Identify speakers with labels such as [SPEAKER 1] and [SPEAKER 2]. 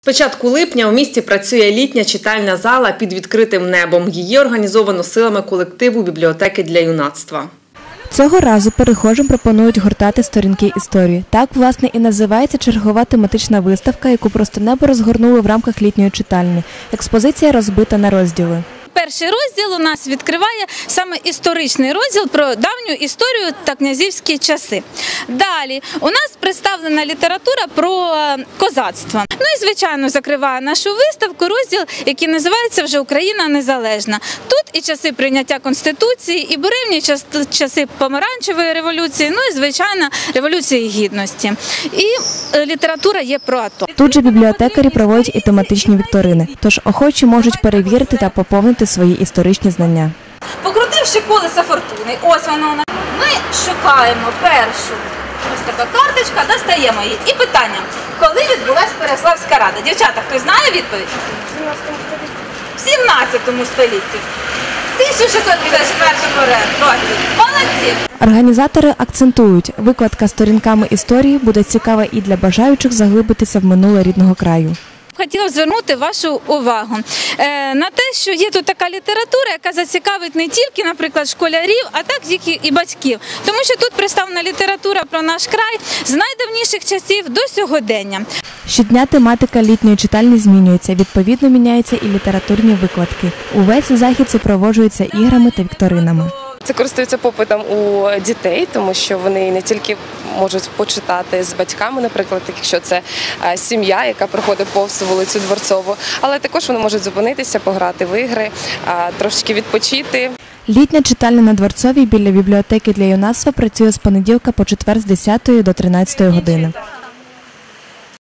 [SPEAKER 1] початку липня у місті працює літня читальна зала під відкритим небом. Її організовано силами колективу бібліотеки для юнацтва.
[SPEAKER 2] Цього разу перехожим пропонують гортати сторінки історії. Так, власне, і називається чергова тематична виставка, яку просто небо розгорнули в рамках літньої читальні. Експозиція розбита на розділи.
[SPEAKER 3] Перший розділ у нас відкриває саме історичний розділ про давню історію та князівські часи. Далі у нас представлена література про козацтво. Ну і, звичайно, закриває нашу виставку розділ, який називається вже «Україна незалежна». Тут і часи прийняття Конституції, і буремні часи помаранчевої революції, ну і, звичайно, революції гідності. І література є про АТО.
[SPEAKER 2] Тут же бібліотекарі проводять і тематичні вікторини, тож охочі можуть перевірити та поповнити свої історичні знання.
[SPEAKER 3] Покрутивши колесо фортуни, ось воно у нас. Ми шукаємо першу. Ось така карточка, достаємо її. І питання, коли відбулася Переяславська рада? Дівчата, хтось знає відповідь? В 17 столітті. 1654 році. Молодці!
[SPEAKER 2] Організатори акцентують, викладка сторінками історії буде цікава і для бажаючих заглибитися в минуле рідного краю.
[SPEAKER 3] Хотіла б звернути вашу увагу на те, що є тут така література, яка зацікавить не тільки, наприклад, школярів, а так і батьків. Тому що тут представлена література про наш край з найдавніших часів до сьогодення.
[SPEAKER 2] Щодня тематика літньої читальні змінюється, відповідно міняються і літературні викладки. Увесь захід супроводжується іграми та вікторинами.
[SPEAKER 4] Це користується попитом у дітей, тому що вони не тільки можуть почитати з батьками, наприклад, якщо це сім'я, яка проходить повз вулицю Дворцову, але також вони можуть зупинитися, пограти в ігри, трошки відпочити.
[SPEAKER 2] Літня читальня на Дворцовій біля бібліотеки для юнацтва працює з понеділка по четвер з 10 до 13 години.